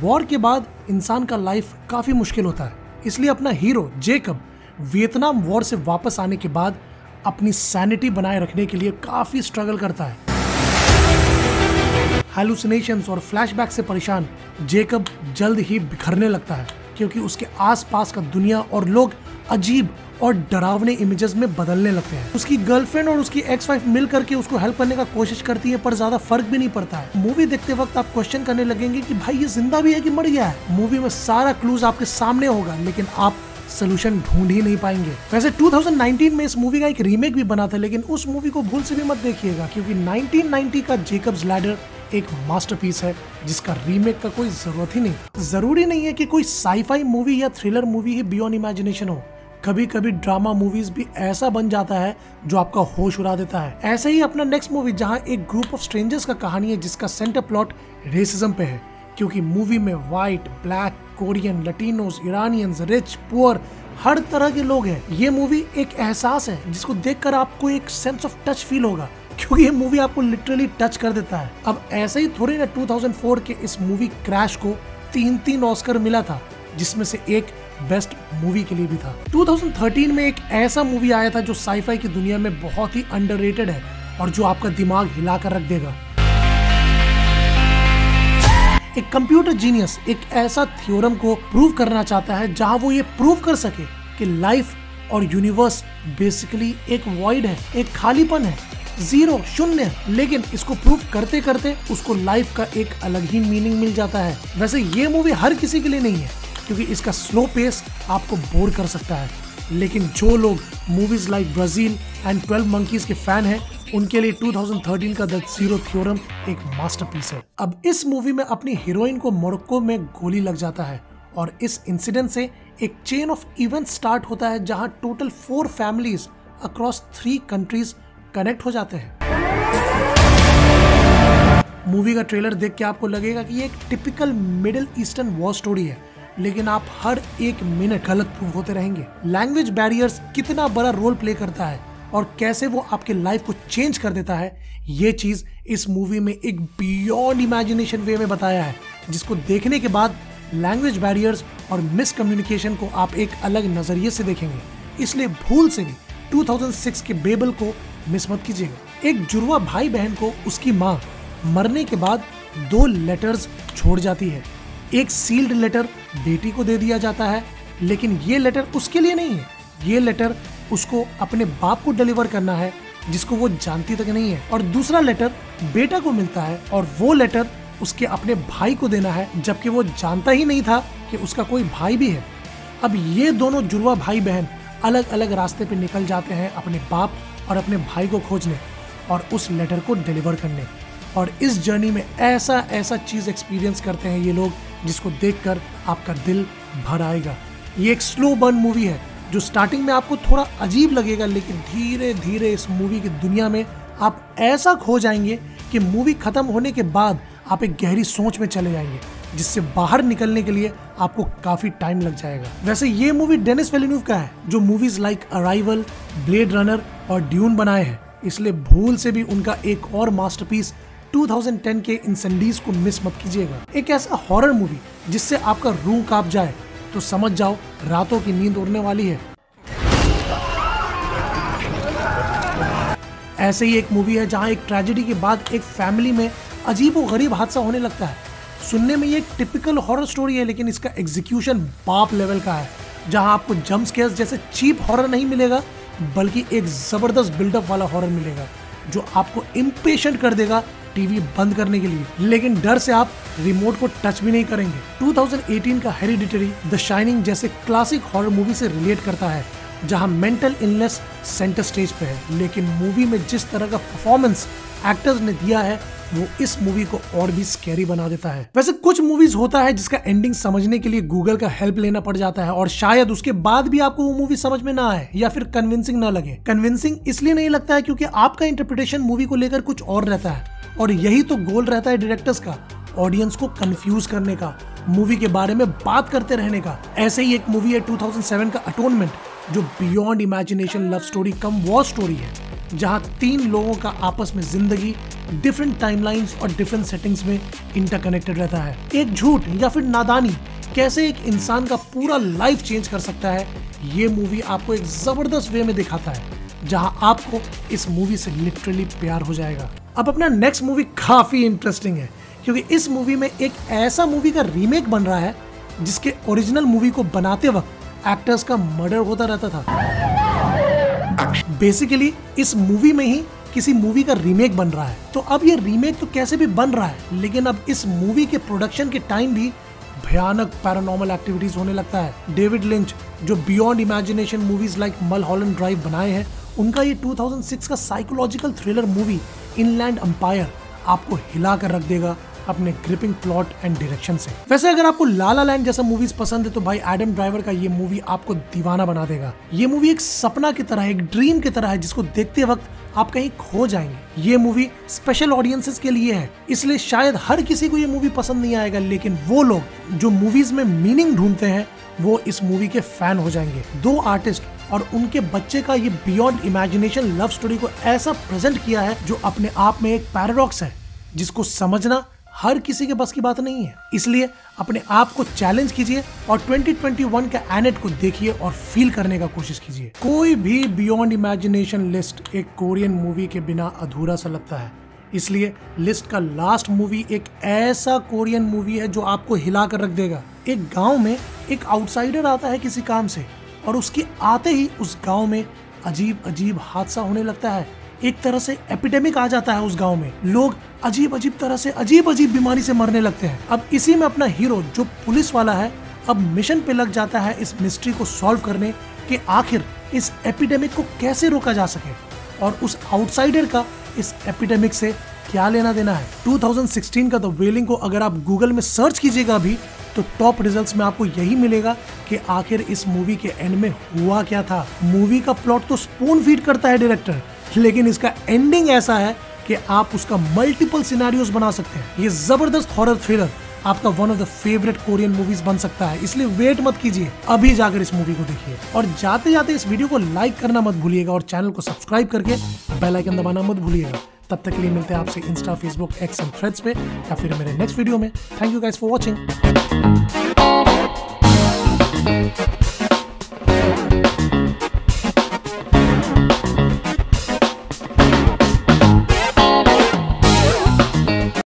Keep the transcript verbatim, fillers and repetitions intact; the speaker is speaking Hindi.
वॉर के बाद इंसान का लाइफ काफी मुश्किल होता है, इसलिए अपना हीरो जेकब वियतनाम वॉर से वापस आने के बाद अपनी सैनिटी बनाए रखने के लिए काफी स्ट्रगल करता है। हैलुसिनेशंस और फ्लैशबैक से परेशान जेकब जल्द ही बिखरने लगता है, क्योंकि उसके आसपास का दुनिया और लोग अजीब और डरावने इमेजेस में बदलने लगते हैं। उसकी गर्लफ्रेंड और उसकी एक्स वाइफ मिल करके उसको हेल्प करने का कोशिश करती है, पर ज्यादा फर्क भी नहीं पड़ता है। मूवी देखते वक्त आप क्वेश्चन करने लगेंगे कि भाई ये जिंदा भी है कि मर गया है। मूवी में सारा क्लूज आपके सामने होगा, लेकिन आप सोल्यूशन ढूंढ ही नहीं पाएंगे। वैसे दो हज़ार उन्नीस में इस मूवी का एक रीमेक भी बना था, लेकिन उस मूवी को भूल से भी मत देखिएगा, क्योंकि उन्नीस सौ नब्बे का जेकब्स लैडर एक मास्टरपीस है जिसका रीमेक का कोई जरूरत ही नहीं। जरूरी नहीं है कि कोई साईफाई मूवी या थ्रिलर मूवी ही बियॉन्ड इमेजिनेशन हो। कभी कभी ड्रामा मूवीज भी ऐसा बन जाता है जो आपका होश उड़ा देता है। ऐसे ही अपना नेक्स्ट मूवी, जहां एक ग्रुप ऑफ स्ट्रेंजर्स का कहानी है जिसका सेंटर प्लॉट रेसिज्म पे है, क्योंकि मूवी में white, black, Korean, Latinos, Iranians, rich, poor, हर तरह के लोग हैं। ये मूवी एक एहसास है जिसको देखकर आपको एक सेंस ऑफ टच फील होगा, क्योंकि ये मूवी आपको लिटरली टच कर देता है। अब ऐसे ही थोड़ी ना दो हज़ार चार के इस मूवी क्रैश को तीन तीन ऑस्कर मिला था, जिसमें से एक बेस्ट मूवी के लिए भी था। दो हज़ार तेरह में एक ऐसा मूवी आया था जो साईफाई की दुनिया में बहुत ही अंडररेटेड है और जो आपका दिमाग हिलाकर रख देगा। एक कंप्यूटर जीनियस एक ऐसा थ्योरम को प्रूव करना चाहता है जहां वो ये प्रूव कर सके कि लाइफ और यूनिवर्स बेसिकली एक वॉइड है, एक खालीपन है, जीरो, शून्य। लेकिन इसको प्रूव करते करते उसको लाइफ का एक अलग ही मीनिंग मिल जाता है। वैसे ये मूवी हर किसी के लिए नहीं है, क्योंकि इसका स्लो पेस आपको बोर कर सकता है, लेकिन जो लोग movies like Brazil and twelve monkeys के फैन हैं, उनके लिए दो हज़ार तेरह का द जीरो थ्योरम एक मास्टरपीस है। अब इस मूवी में अपनी हीरोइन को मोरक्को में गोली लग जाता है और इस इंसिडेंट से एक चेन ऑफ इवेंट स्टार्ट होता है जहां total four families across three countries connect हो जाते हैं। मूवी का ट्रेलर देख के आपको लगेगा कि ये एक typical middle eastern war story है, लेकिन आप हर एक मिनट गलत प्रूव होते रहेंगे। लैंग्वेज बैरियर्स कितना बड़ा रोल प्ले करता है और कैसे वो आपके लाइफ को चेंज कर देता है, ये चीज इस मूवी में एक बियॉन्ड इमेजिनेशन वे में बताया है, जिसको देखने के बाद लैंग्वेज बैरियर्स और मिसकम्युनिकेशन को आप एक अलग नजरिए से देखेंगे। इसलिए भूल से भी दो हज़ार छह के बेबल को मिस मत कीजिएगा। एक जुड़वा भाई बहन को उसकी माँ मरने के बाद दो लेटर्स छोड़ जाती है। एक सील्ड लेटर बेटी को दे दिया जाता है, लेकिन ये लेटर उसके लिए नहीं है। ये लेटर उसको अपने बाप को डिलीवर करना है, जिसको वो जानती तक नहीं है। और दूसरा लेटर बेटा को मिलता है और वो लेटर उसके अपने भाई को देना है, जबकि वो जानता ही नहीं था कि उसका कोई भाई भी है। अब ये दोनों जुड़वा भाई बहन अलग अलग रास्ते पे निकल जाते हैं अपने बाप और अपने भाई को खोजने और उस लेटर को डिलीवर करने। और इस जर्नी में ऐसा ऐसा चीज एक्सपीरियंस करते हैं ये लोग, जिसको देखकर आपका दिल भर आएगा। ये एक स्लो बर्न मूवी है जो स्टार्टिंग में आपको थोड़ा अजीब लगेगा, लेकिन धीरे धीरे इस मूवी की दुनिया में आप ऐसा खो जाएंगे कि मूवी खत्म होने के बाद आप एक गहरी सोच में चले जाएंगे, जिससे बाहर निकलने के लिए आपको काफी टाइम लग जाएगा। वैसे ये मूवी डेनिस विलेन्यूव का है, जो movies like Arrival, Blade Runner और ड्यून बनाए हैं, इसलिए भूल से भी उनका एक और मास्टरपीस दो हज़ार दस के इंसेंडीज को मिस मत कीजिएगा। एक ऐसा हॉरर मूवी जिससे आपका रूह कांप जाए, तो समझ जाओ रातों की नींद उड़ने वाली है। ऐसे ही एक मूवी है जहां एक ट्रेजेडी के बाद एक फैमिली में अजीबोगरीब हादसा होने लगता है। सुनने में ये एक टिपिकल हॉरर स्टोरी है, लेकिन इसका एग्जीक्यूशन बाप लेवल का है, जहां आपको जंप स्केयर्स जैसे चीप हॉरर नहीं मिलेगा, बल्कि एक जबरदस्त बिल्डअप वाला हॉरर मिलेगा जो आपको इम्पेशेंट कर देगा टीवी बंद करने के लिए, लेकिन डर से आप रिमोट को टच भी नहीं करेंगे। दो हज़ार अठारह का हेरिडिटरी, द शाइनिंग जैसे क्लासिक हॉरर मूवी से रिलेट करता है, जहां मेंटल इलनेस सेंटर स्टेज पे है, लेकिन मूवी में जिस तरह का परफॉर्मेंस एक्टर्स ने दिया है वो इस मूवी को और भी स्कैरी बना देता है। वैसे कुछ मूवीज होता है जिसका एंडिंग समझने के लिए गूगल का हेल्प लेना पड़ जाता है, और शायद उसके बाद भी आपको वो मूवी समझ में ना आए या फिर कन्विंसिंग ना लगे। कन्विंसिंग इसलिए नहीं लगता है क्योंकि आपका इंटरप्रिटेशन मूवी को लेकर कुछ और रहता है, और यही तो गोल रहता है डायरेक्टर्स का, ऑडियंस को कंफ्यूज करने का, मूवी के बारे में बात करते रहने का। ऐसे ही एक मूवी है दो हज़ार सात का अटोनमेंट, जो beyond imagination love story cum war story है, जहां तीन लोगों का आपस में जिंदगी डिफरेंट टाइमलाइंस और डिफरेंट सेटिंग्स में इंटरकनेक्टेड रहता है। एक झूठ या फिर नादानी कैसे एक इंसान का पूरा लाइफ चेंज कर सकता है, ये मूवी आपको एक जबरदस्त वे में दिखाता है, जहां आपको इस मूवी से लिटरली प्यार हो जाएगा। अब अपना नेक्स्ट मूवी काफी इंटरेस्टिंग है, क्योंकि इस मूवी में एक ऐसा मूवी का रीमेक बन रहा है जिसके ओरिजिनल मूवी को बनाते वक्त एक्टर्स का मर्डर होता रहता था। बेसिकली इस मूवी में ही किसी मूवी का रीमेक बन रहा है। तो अब ये रीमेक तो कैसे भी बन रहा है, लेकिन अब इस मूवी के प्रोडक्शन के टाइम भी भयानक पैरानॉर्मल एक्टिविटीज होने लगता है। डेविड लिंच जो beyond imagination movies like Mulholland Drive बनाए हैं, उनका ये दो हज़ार छह का psychological thriller movie Inland Empire आपको हिला कर रख देगा अपने ग्रिपिंग प्लॉट एंड डायरेक्शन से। वैसे अगर आपको ला ला लैंड जैसा मूवीज पसंद है तो भाई एडम ड्राइवर का ये मूवी आपको दीवाना बना देगा। ये मूवी एक सपना की तरह, एक ड्रीम की तरह है, जिसको देखते वक्त आप कहीं खो जाएंगे। ये मूवी स्पेशल ऑडियंसेस के लिए है, इसलिए शायद हर किसी को ये मूवी पसंद नहीं आएगा, लेकिन वो लोग जो मूवीज में मीनिंग ढूंढते हैं वो इस मूवी के फैन हो जाएंगे। दो आर्टिस्ट और उनके बच्चे का ये बियॉन्ड इमेजिनेशन लव स्टोरी को ऐसा प्रेजेंट किया है जो अपने आप में एक पैराडॉक्स है, जिसको समझना हर किसी के बस की बात नहीं है। इसलिए अपने आप को चैलेंज कीजिए और दो हज़ार इक्कीस का एनेट को देखिए और फील करने का कोशिश कीजिए। कोई भी बियॉन्ड इमेजिनेशन लिस्ट एक कोरियन मूवी के बिना अधूरा सा लगता है, इसलिए लिस्ट का लास्ट मूवी एक ऐसा कोरियन मूवी है जो आपको हिला कर रख देगा। एक गांव में एक आउटसाइडर आता है किसी काम से, और उसके आते ही उस गांव में अजीब अजीब हादसा होने लगता है। एक तरह से एपिडेमिक आ जाता है उस गांव में, लोग अजीब अजीब तरह से अजीब अजीब बीमारी से मरने लगते हैं। अब इसी में अपना हीरो जो पुलिस वाला है अब मिशन पे लग जाता है इस मिस्ट्री को सॉल्व करने कि आखिर इस एपिडेमिक को कैसे रोका जा सके और उस आउटसाइडर का इस एपिडेमिक से क्या लेना देना है। दो हज़ार सोलह का द वेलिंग को अगर आप गूगल में सर्च कीजिएगा भी तो टॉप रिजल्ट्स में आपको यही मिलेगा कि आखिर इस मूवी के एंड में हुआ क्या था। मूवी का प्लॉट तो स्पून फीड करता है डायरेक्टर, लेकिन इसका एंडिंग ऐसा है कि आप उसका मल्टीपल सिनेरियोस बना सकते हैं। ये जबरदस्त हॉरर थ्रिलर आपका one of the favourite Korean movies बन सकता है, इसलिए वेट मत कीजिए, अभी जाकर इस मूवी को देखिए। और जाते जाते इस वीडियो को लाइक करना मत भूलिएगा और चैनल को सब्सक्राइब करके बेल आइकन दबाना मत भूलिएगा। तब तक के लिए मिलते हैं आपसे Insta, Facebook, X and Threads पे या फिर मेरे नेक्स्ट वीडियो में। Thank you guys for watching.